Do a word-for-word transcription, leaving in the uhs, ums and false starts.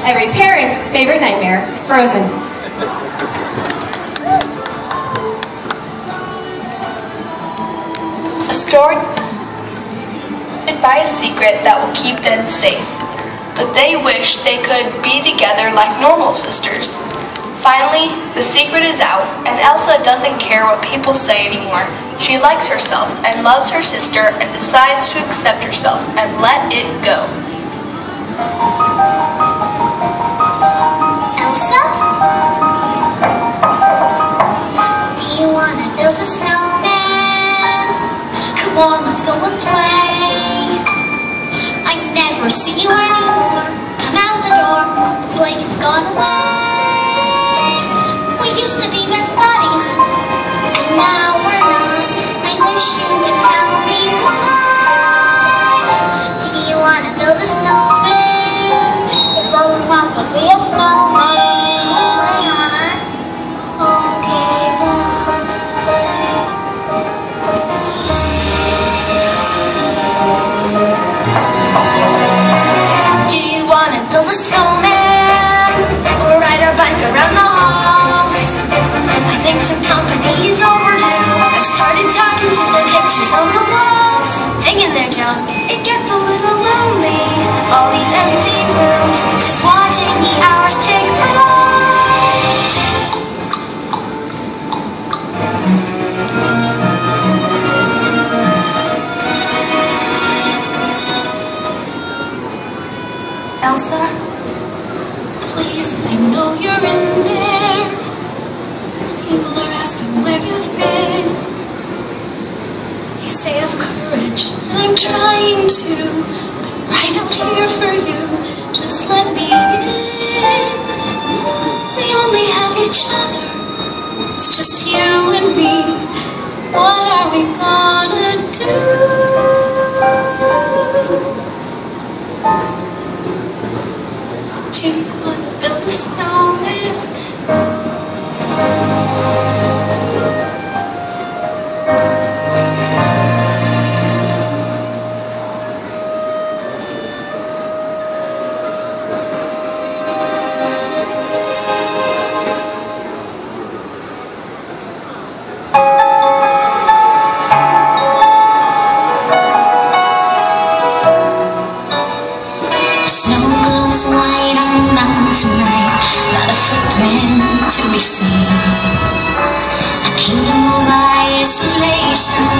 every parent's favorite nightmare, Frozen. A story by a secret that will keep them safe, but they wish they could be together like normal sisters. Finally, the secret is out, and Elsa doesn't care what people say anymore. She likes herself and loves her sister and decides to accept herself and let it go. Elsa? Do you want to build a snowman? Come on, let's go and play. I never see you anymore. Come out the door. It's like you've gone away. We used to be best buddies, and now we're not. I wish you would tell me why. Do you want to build a snowman? It doesn't have to be a snowman. Okay, bye. Do you want to build a snowman? Or ride our bike around the halls? I think some company's overdue. I've started talking to the pictures on the walls. Hang in there, John. It gets a little lonely. All these empty rooms, just watching the hours tick by. Elsa, please, I know you're in there. People are asking where you've been. They say of courage, and I'm trying to. I'm right out here for you. Just let me in. We only have each other. It's just you and me. What are we gonna do? Do you want to build a snowman? The snow glows white on the mountain tonight, not a footprint to be seen. A kingdom of isolation,